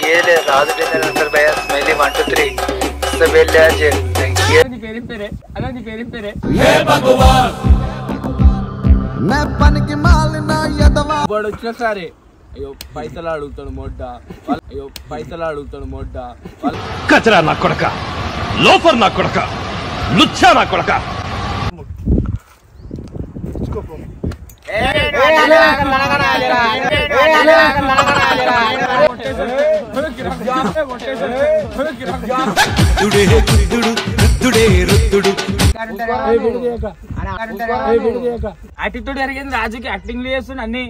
ये ले राज डिनर भैया स्माइली 1 2 3 सब ले आज थैंक यू नी पेरे अना नी पेरे हे भगवान मैं पन की माल ना यदवा बड़ వచ్చిన సరే అయ్యో పైసలు అడుగుతాడు మొడ్డ కచరా నా కొడక లోఫర్ నా కొడక లుచ్చా నా కొడక యాటిట్యూడ్ జరిగింది రాజుకి యాక్టింగ్ చేస్తుంది అన్ని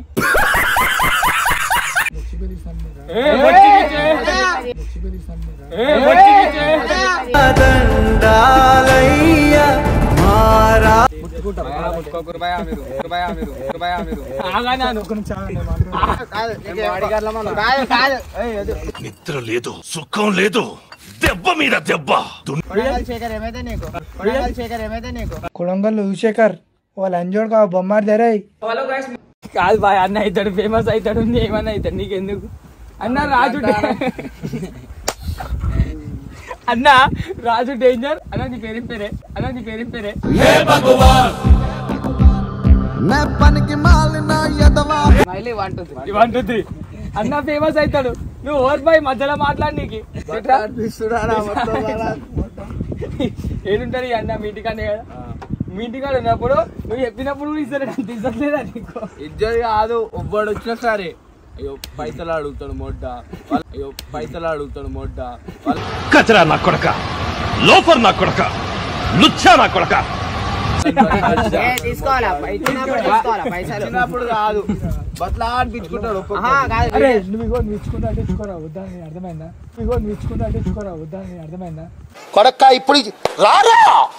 నిద్ర లేదు సుఖం లేదు దెబ్బ మీద దెబ్బ కొడంగల్ శేఖర్ వాళ్ళు అంజోడ్ కా బొమ్మారు ధరే కాదు బాయ్ అన్న అవుతాడు ఫేమస్ అవుతాడు ఏమన్నా అవుతాడు నీకెందుకు అన్న రాజు అన్న రాజు డేంజర్ అన్న నీ పేరే హే భగవాన్ मैं पन की माल ना यदवा స్మైలీ 1 2 3 అన్న ఫేమస్ అవుతాడు నువ్వు ఓవర్ బాయ్ మధ్యలో మాట్లాడి నీకు ఏడుంటది అన్న మీ ఇంటికానే కదా మీ ఇంటికాడ ఉన్నప్పుడు నువ్వు చెప్పినప్పుడు ఇస్తారు తీసట్లేదా నీకు ఇద్దరు కాదు ఒవ్వడు వచ్చినా సరే అయ్యో పైసలు అడుగుతాడు మొడ్డ కచరా నా కొడక లోఫర్ నా కొడక లుచ్చా నా కొడక తీసుకోవాలా కాదు బట్లా అనిపించుకుంటాడు అర్థమైందా కొడక్క ఇప్పుడు రారా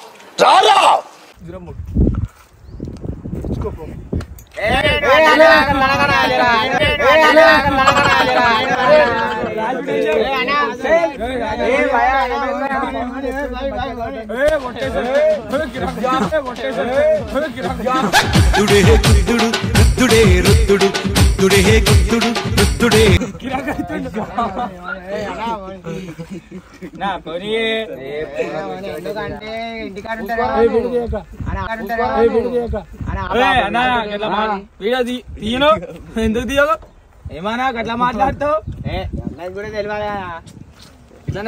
ఎందుకు తీయవు ఏమన్నా అట్లా మాట్లాడుతావు కూడా తెలియాలి ఇట్లానే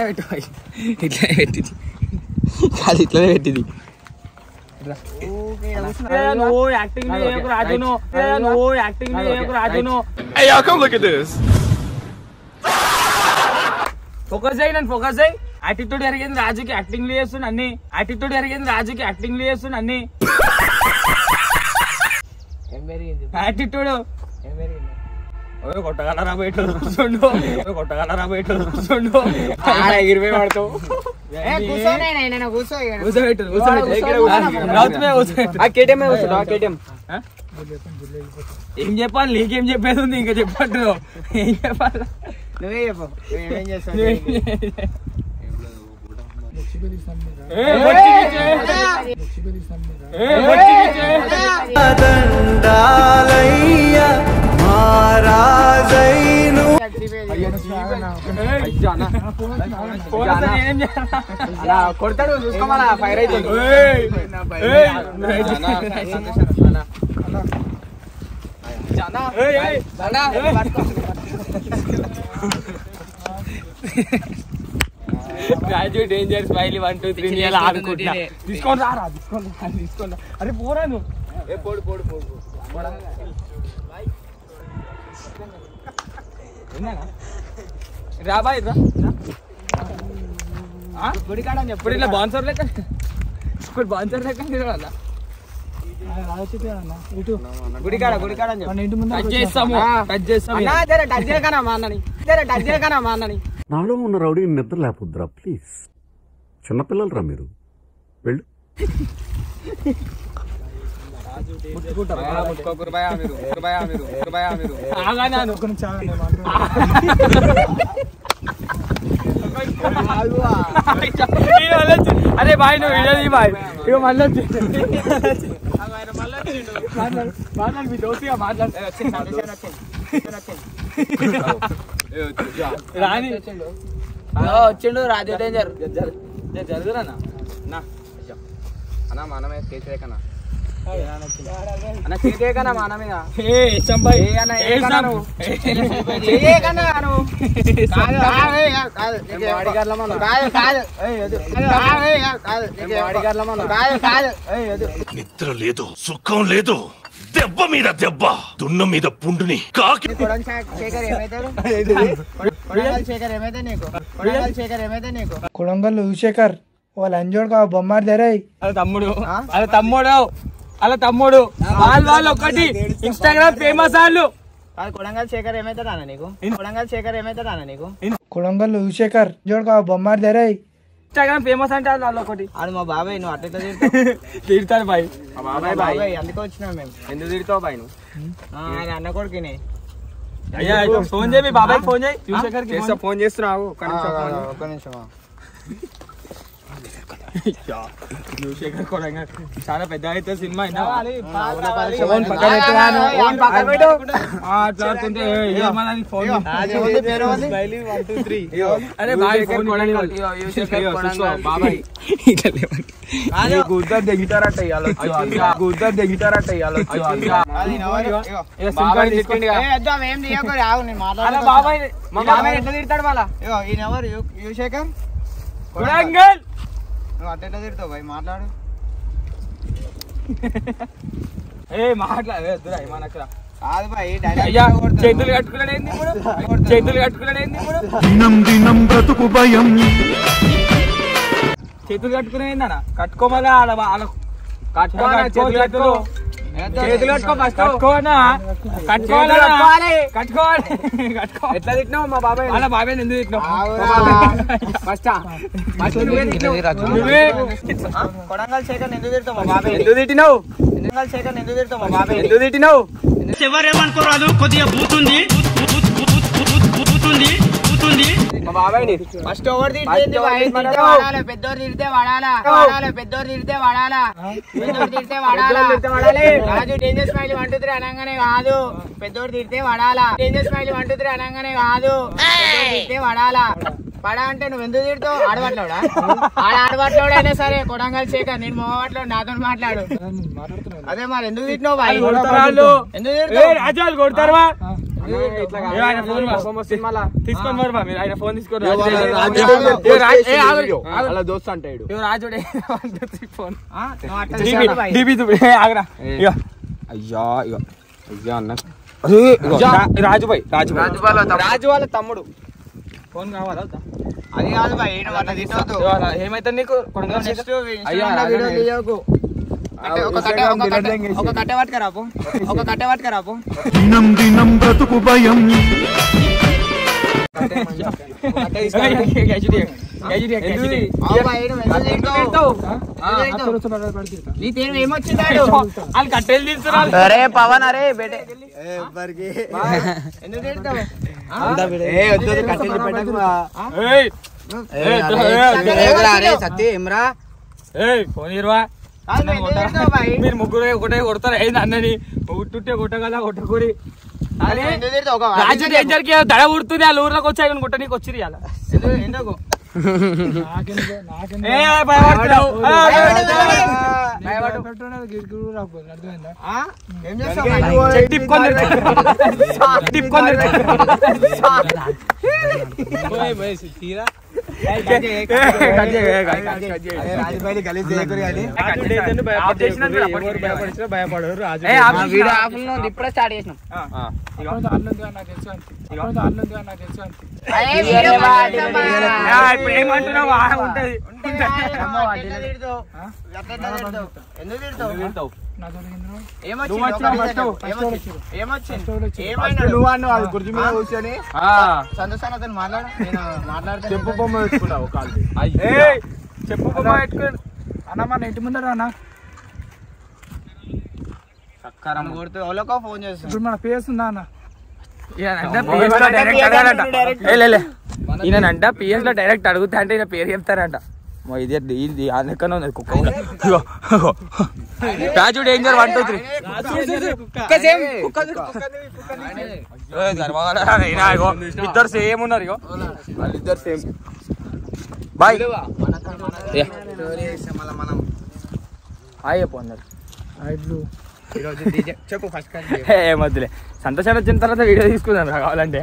పెట్టింది నువ్వు యాక్టింగ్ రాజును ఫోకస్ అయ్యి నన్ను ఫోకస్ అయ్యి యాటిట్యూడ్ జరిగింది రాజుకి యాక్టింగ్ చేస్తుంది అన్ని యాటిట్యూడ్ కొట్టగలరా బయట కూర్చోండు ఎగిరిపోయి పడతావు ఏం చెప్పాలి నీకేం చెప్పేది ఉంది ఇంకా చెప్పట్టు ఏం చెప్పాలి నువ్వే చెప్పు కొడతాడు చూసుకోమలా ఫైర్ అవుతుంది రాజు డేంజర్ స్మైలీ 1 2 3 ఆడుకుంటా తీసుకొని అరే పోరా నువ్వు రాబాయ్ గుడికాడ ఎప్పుడు ఇట్లా బాన్సర్ లెక్క గుడికాడ నాలో ఉన్న రౌడీ నిద్ర లేకపోద్దురా ప్లీజ్ చిన్నపిల్లలరా మీరు వెళ్ళు అరే బాయ్ నువ్వు వీడియో బాయ్ ఇక మళ్ళీ మాట్లాడు మీ దోస్తుగా మాట్లాడు రాని వచ్చిండు రాజు డేంజర్ జరుగురా అన్న మనమే కేసీకన్నా అన్న కేసీకన్నా మనమే నిద్ర లేదు సుఖం లేదు దెబ్బ మీద దెబ్బ దున్న మీద పుండుని కాకి కొడంగల్ యువశేఖర్ వాళ్ళ అంజోడు కా బొమ్మారి ధరే తమ్ముడు వాళ్ళు ఒక్కటి ఇన్స్టాగ్రామ్ ఫేమస్ వాళ్ళు కొడంగల్ శేఖర్ ఏమైతాడా నీకు కొడంగల్ శేఖర్ ఏమైతాడా నీకు కొడంగల్ యువశేఖర్ అంజోడు కా బొమ్మారి ధరే ఇన్స్టాగ్రామ్ ఫేమస్ అంటే వాళ్ళు ఒకటి ఆడు మా బాబాయ్ నువ్వు అట్లా తిడతారు బాయ్ బాబాయ్ అందుకే వచ్చినావు మేము ఎందుకు తిడతావు బాయ్ నువ్వు ఆయన అన్న కొడుకుని అయ్యా ఫోన్ చేయి బాబాయ్ ఫోన్ చేయి యువశేఖర్ ఫోన్ చేస్తున్నావు ఒక్క నిమిషం యువశేఖర్ కొడంగల్ చాలా పెద్ద అయితే సినిమా యువశేఖర్ కొడంగల్ నువ్వు అట్లా తిడతావు బాయ్ మాట్లాడు మాట్లాడదురా ఏమనక్కరా కాదు బాయ్ చేతులు కట్టుకున్నాడేంది ఇప్పుడు దినం బ్రతుకు భయం చేతులు కట్టుకునేందన్నా కట్టుకోమలా చేతులు కట్టుకో ఎట్లా తిట్టినావు మా బాబాయ్ అలా బాబాయ్ ఎందుకు తిట్టినావు కొడంగల్ శేఖర్ ఎందుకు తిడతావు మా బాబాయ్ ఎందుకు తిట్టినావు కొడంగల్ శేఖర్ ఎందుకు తిడతావు మా బాబాయ్ ఎందుకు తిట్టినావు ఎవరేమనుకోరాదు కొద్దిగా బూతుంది మా బాబాయ్ ఫస్ట్ ఓవర్ తిడితే వాడాలి పెద్దోరు తిడితే వాడాలా పెద్దోరు తిడితే వాడాలా రాజు డేంజర్ స్మైల్ 1 2 3 అనగానే కాదు పెద్దోరు తిడితే వాడాలా డేంజర్ స్మైల్ 1 2 3 అనగానే కాదు తిడితే వాడాలా పడా అంటే నువ్వు ఎందుకు తిడతావు ఆడబట్లోడా ఆడబట్లోడైనా సరే కొడంగల్ శేఖర్ నేను మోగబట్లోడు నాతో మాట్లాడు అదే మరి ఎందుకు తిట్టినావు బాయ్ ఎందుకు తిడతావు రాజాలు కొడతారు తీసుకొని మీరు ఆయన ఫోన్ తీసుకొని దోస్త్ అంటాడు రాజుడే ఫోన్ అయ్యా అయ్యా అన్న రాజు వాళ్ళ తమ్ముడు ఫోన్ కావాలా అది కాదు బాయ్ ఏమైతే నీకు ఒక కట్టె పట్టుకరాపు దినం బ్రతుకు భయం ఏమొచ్చిందాడు వాళ్ళు కట్టెలు తీస్తున్నారు అరే పవన్ అరే బేటే ఎందుకు తిడతావు సత్యరా ఫోన్ ఇరువా మీరు ముగ్గురు ఒకటే కొడతారు అయింది అన్నని ఉట్టుంటే కొట్టగల కొట్టకూరి రాజు డేంజర్ కి దడ ఉడుతుంది వాళ్ళ ఊర్లోకి వచ్చాయి కొట్ట నీకు వచ్చిరి అలా ఎందుకు భయపడరు ఇప్పుడే స్టార్ట్ చేసినాం ఏమంటున్నావు ఉంటది ఎందుకు తిడతావు గుర్జు మీద కూర్చొని సంతోషాన్ని అతను మాట్లాడుతా చెప్పు బొమ్మ పెట్టుకున్నావు చెప్పు బొమ్మ పెట్టుకుని అన్న మన ఇంటి ముందర అన్న ఫోన్ చేస్తాను ఇప్పుడు మన PS ఉందా అన్న ఈయనంట PS లో డైరెక్ట్ అడుగుతా అంటే ఈయన పేరు చెప్తారంట ఇది అందుకనే ఉంది కుక్క రాజు డేంజర్ 1 2 3 ఇద్దరు సేమ్ ఉన్నారు ఇగో వాళ్ళిద్దరు సేమ్ బాయ్ హాయ్ చెప్పు అన్నారు చెప్పు ఫస్ట్ మధ్యలే సంతోషాలు వచ్చిన తర్వాత వీడియో తీసుకుందాం కావాలంటే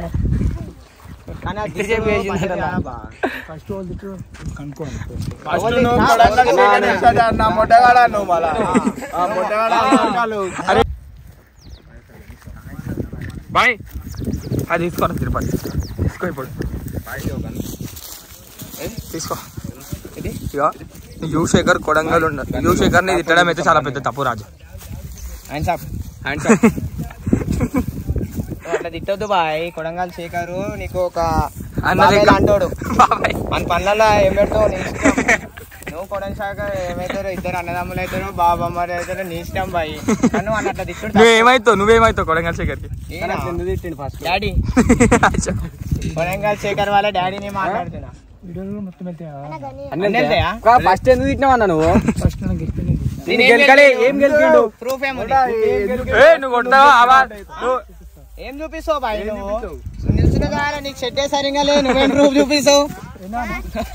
బాయ్ అది తీసుకోరా తిరుపతి తీసుకో ఇప్పుడు తీసుకో ఇది యూ శేఖర్ కొడంగల్ ఉండదు యూ శేఖర్ ని తిట్టడం అయితే చాలా పెద్ద తప్పు రాజు అట్లా తిట్టొద్దు బాయ్ కొడంగల్ శేఖరు నీకు ఒక అంటాడు మన పనులలో ఏం పెడతావు నీ ఇష్టం నువ్వు కొడంగల్ శేఖర్ ఏమవుతారో ఇద్దరు అన్నదమ్ములు అవుతారు బాబమ్మలు అవుతారు నీ ఇష్టం బాయ్ నువ్వు అట్లా తిట్టు నువ్వేమైతావు కొడంగల్ శేఖర్కి డాడీ కొడంగల్ శేఖర్ వాళ్ళ డాడీని మాట్లాడుతున్నా ఫస్ట్ ఎందుకు తిట్టినావన్నా నువ్వు ప్రూఫ్ ఏం చూపిస్తావు బాయ్ నువ్వు నిల్చున్న నీకు షెడ్ సరిగా లేదు నువ్వేం ప్రూఫ్ చూపిస్తావు